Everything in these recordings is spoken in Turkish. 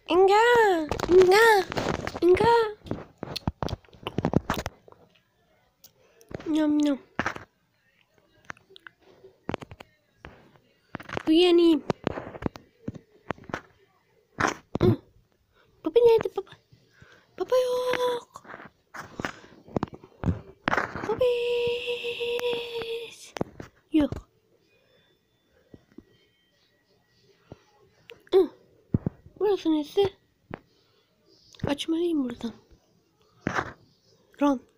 Inga, Inga, Inga. Nyam nyam. Uyanayım. Baba nerede baba? Baba yok. Babis. Yok. Burası neresi? Açmalıyım buradan. Ron.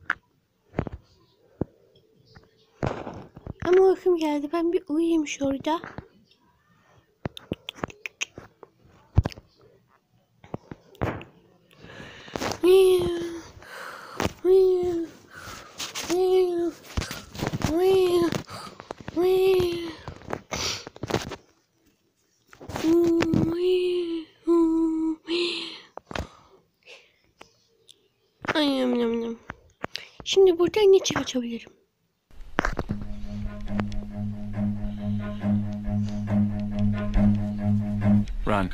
Ama uykum geldi. Ben bir uyuyayım şurada. Şimdi burada ne açabilirim? Run.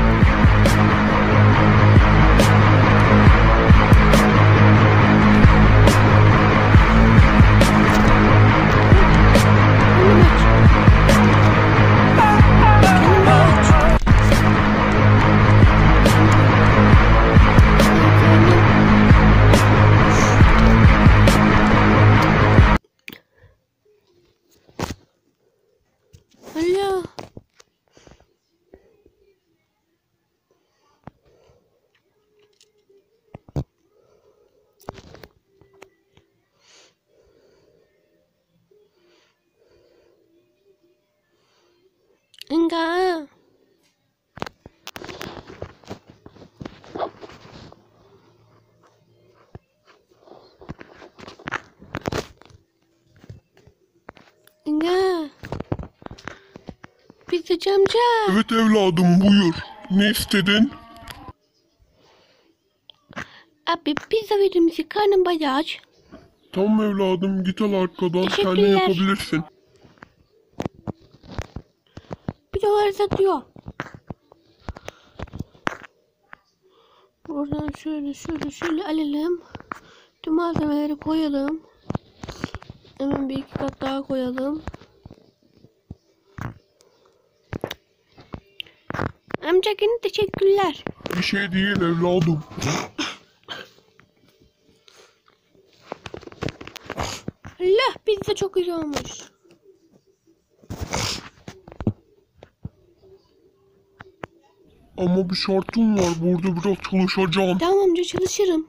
Alo. Inga. Inga. Pizzacı amca. Evet evladım buyur. Ne istedin? Abi pizza verir misin? Karnım bayağı aç. Tamam evladım git al arkadan kendin Teşekkürler. yapabilirsin. $1 satıyor. Buradan şöyle alalım. Tüm malzemeleri koyalım. Hemen bir iki kat daha koyalım. Amca yine teşekkürler. Bir şey değil evladım. Allah pizza çok güzel olmuş. Ama bir şartım var, burada biraz çalışacağım. Tamam amca çalışırım.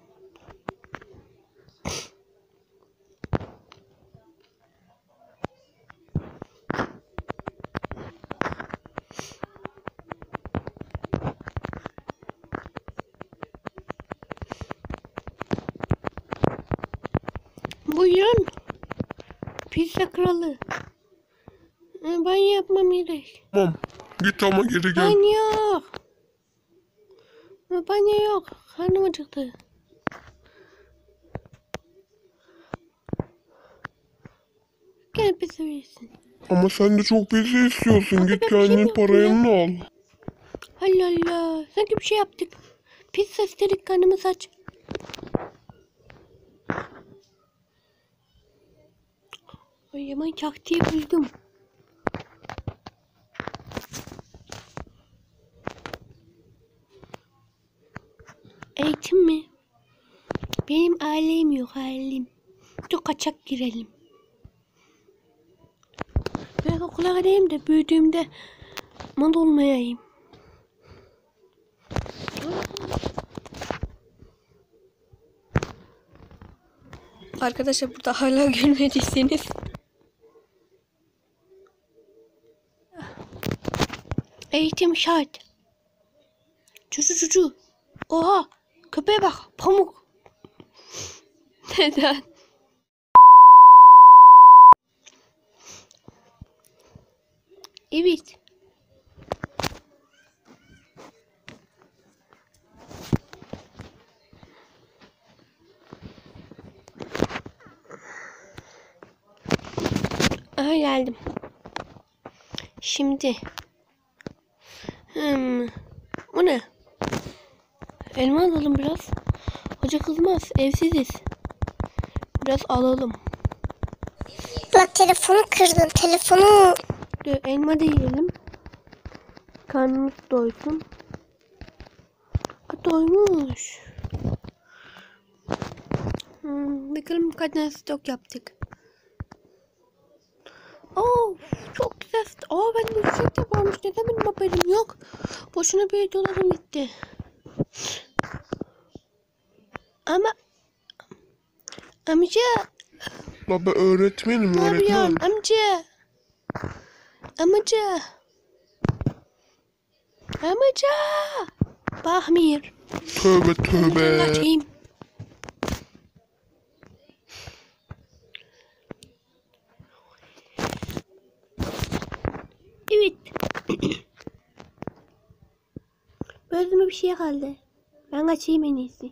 Buyurun. Pizza kralı. Ben yapmam gerek. Tamam git ama geri gel. Banyo. Banyo yok. Karnım acıktı. Gel pizza verirsin. Ama sen de çok pizza istiyorsun, Ama git ben bir şey kendin mi paranı al. Allah Allah. Sanki bir şey yaptık. Pizza istedik karnımız aç. Ay aman taktiği buldum. Eğitim mi? Benim ailem yok ailem. Çok kaçak girelim. Ben okula gideyim de büyüdüğümde mal olmayayım. Arkadaşlar burada hala gülmediyseniz. Eğitim şart. Cucu. Oha. Köpeğe bak. Pamuk. Neden? Evet. Aha geldim. Şimdi. Bu ne? Elma alalım biraz. Hoca kızmaz. Evsiziz. Biraz alalım. Bak telefonu kırdın. Telefonu. Elma da yiyelim. Karnımız doysun. Doymuş. Bakalım kaç tane stok yaptık. Çok güzel. Ben de yüksek de varmış. Neden benim haberim yok? Boşuna bir dolarım gitti. Ama amca. La ben öğretmenim Ne öğretmen. yapıyorsun amca? Amca. Amca. Bahmir. Tövbe tövbe. Açayım. Evet. Gözüme bir şey kaldı. Ben açayım en iyisi.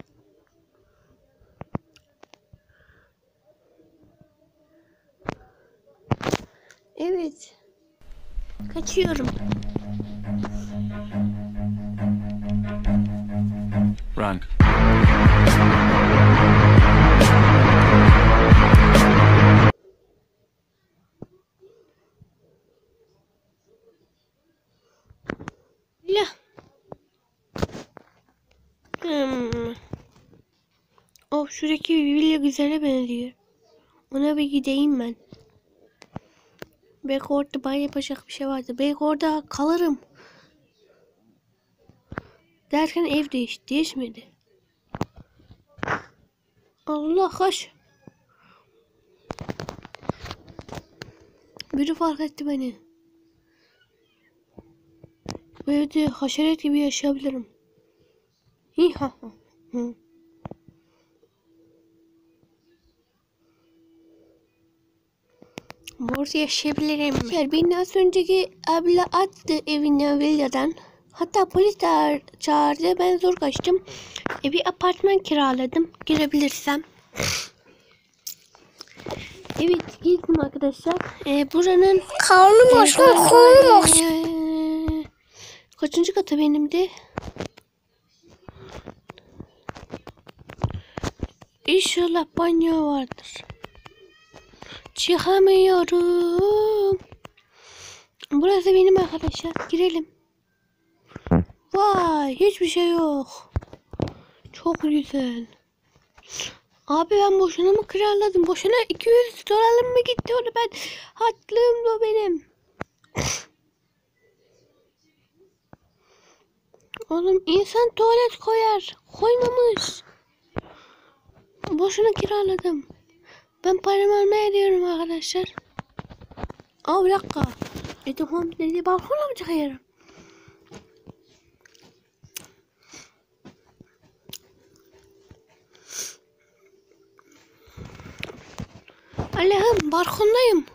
Evet. Kaçıyorum. Run. Ya. Şuradaki bir villa güzele benziyor. Ona bir gideyim ben. Belki orada banyo yapacak bir şey vardı. Belki orada kalırım. Derken ev değişmedi. Allah kaç. Biri fark etti beni. Bu evde haşeret gibi yaşayabilirim. Hiha. Burada yaşayabilirim. Beni az önceki abla attı evinden villadan. Hatta polis çağırdı. Ben zor kaçtım. Bir apartman kiraladım. Girebilirsem. Evet gittim arkadaşlar. Buranın Karnım aç lan, karnım aç. Kaçıncı katı benimdi? İnşallah banyo vardır. Çıkamıyorum. Burası benim arkadaşlar. Girelim. Vay hiçbir şey yok. Çok güzel. Abi ben boşuna mı kiraladım? Boşuna 200 dolarım mı gitti onu ben? Haklım da benim. Oğlum insan tuvalet koyar. Koymamış. Boşuna kiraladım. Ben paramı almaya gidiyorum arkadaşlar. Bir dakika. Tamam dedi balkona mı çıkıyorum? Allah'ım balkondayım.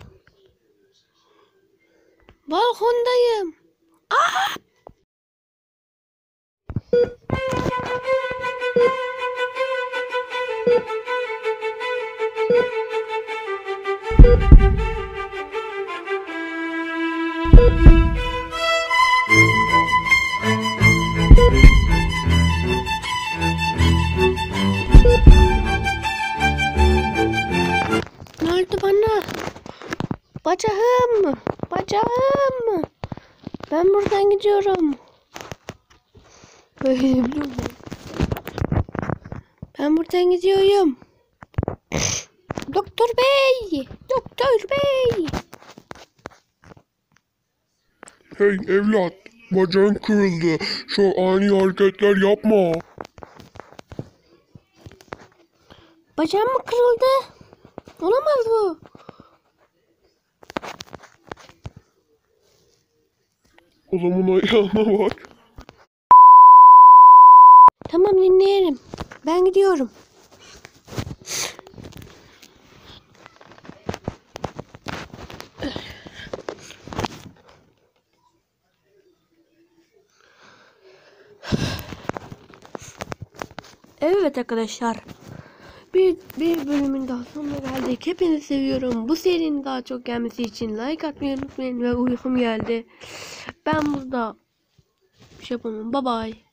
Balkondayım. Ne oldu bana? Bacağım. Bacağım. Ben buradan gidiyorum. Ben buradan gidiyorum. Doktor bey. Doktor bey. Hey evlat. Bacağın kırıldı. Şu ani hareketler yapma. Bacağım mı kırıldı? Olamaz bu. O zaman ayağına bak. Tamam dinleyelim. Ben gidiyorum. Evet arkadaşlar. Bir bölümün daha sonuna geldik. Hepinizi seviyorum. Bu serinin daha çok gelmesi için like atmayı unutmayın ve uykum geldi. Ben burada bir şey yapamam. Bye bye.